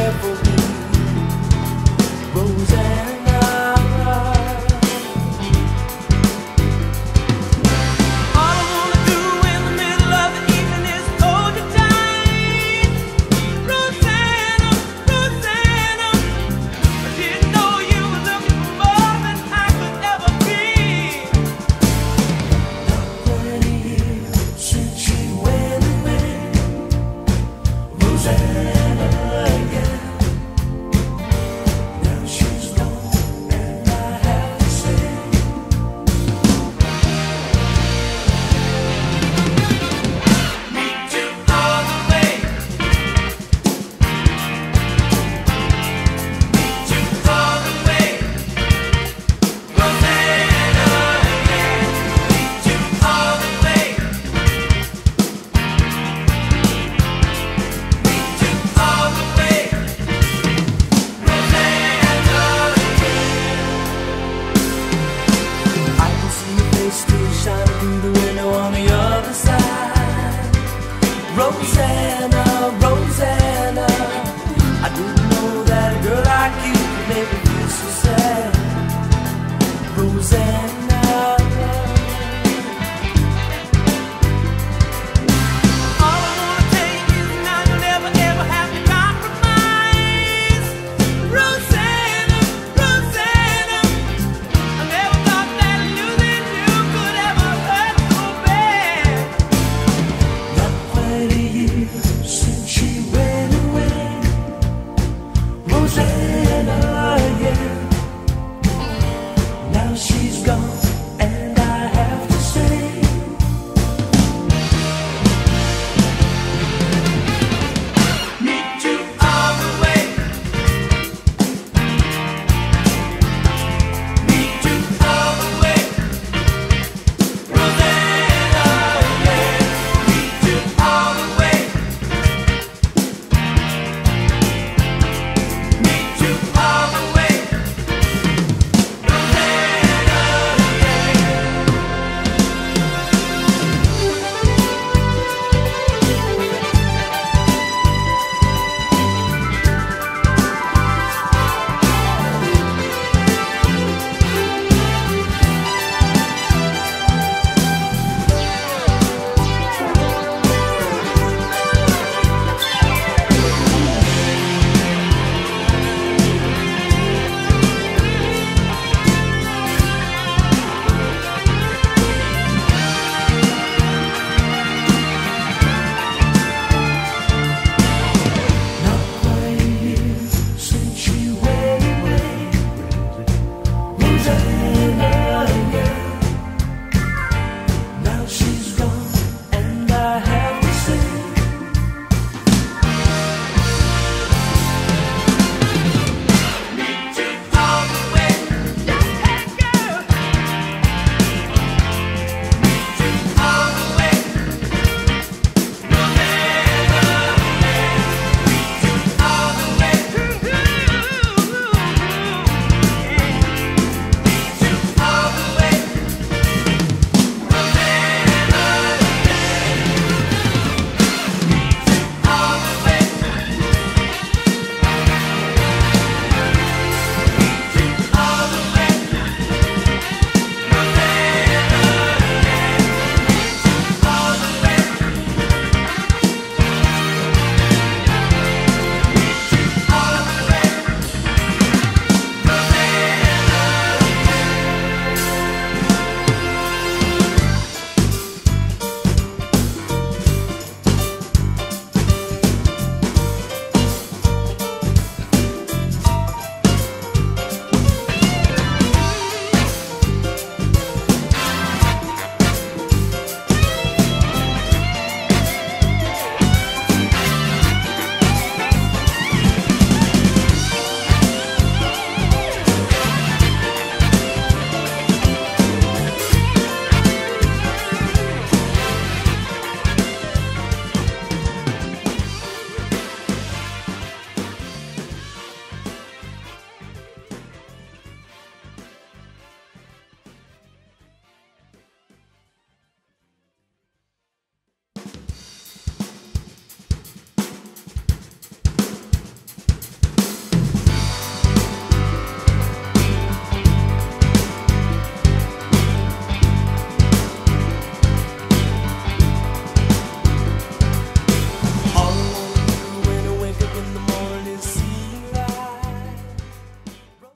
there for me, Rosanna. All I wanna do in the middle of the evening is hold you tight, Rosanna, Rosanna. I didn't know you were looking for more than I could ever be. Not 20 years since she went away, Rosanna, yeah. Now she's gone, and I have to say, meet you all the way, meet you all the way, Rosanna, yeah. Meet you all the way, meet you all the way, Rosanna, yeah. I can see your face still shining through the window on the other side, Rosanna, Rosanna. I didn't know that a girl like you could make me feel so sad, Rosanna.